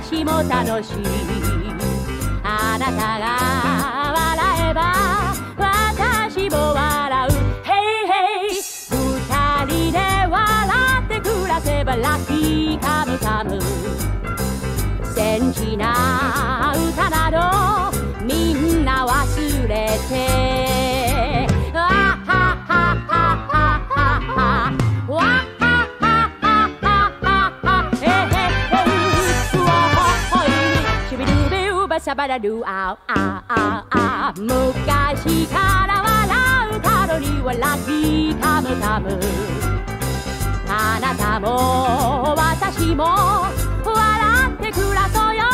私も楽しい。あなたが笑えば私も笑う。Hey hey 二人で笑って暮らせばラッキーカムカム。センチな歌などみんな忘れて、あはははははわはははははへへへうわほほいシュビルビウバサバラルアウアアア昔から笑うたのにはラッキーカムカム。あなたも私も笑って暮らそうよ。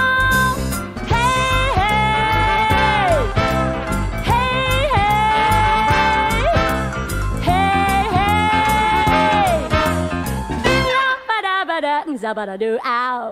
ザバラドゥアウ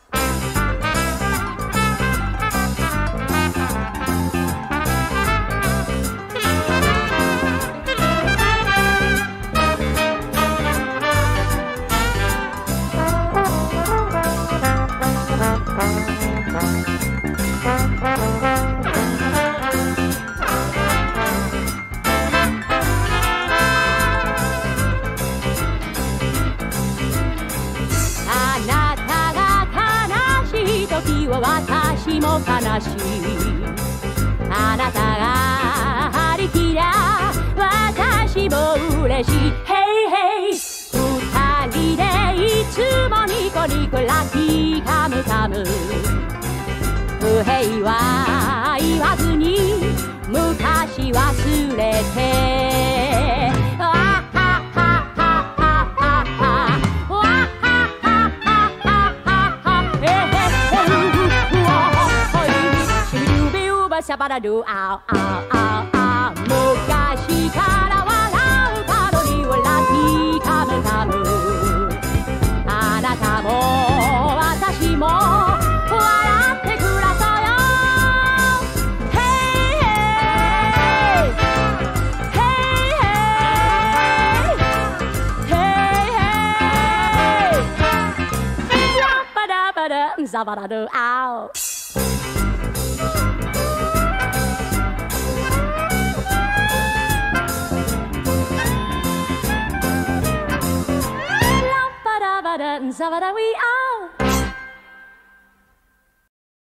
私も悲しい。あなたが張り切りゃ私も嬉しい。Hey hey 二人でいつもニコニコラッキーカムカム。不平は言わずに昔忘れて、サバラドゥアウアウアウアウ昔から笑うたのにはラッキーカムカム。あなたも私も笑って暮らそうよ。Hey hey Hey hey Hey hey ラッパダバダザバラドゥアウZavada we are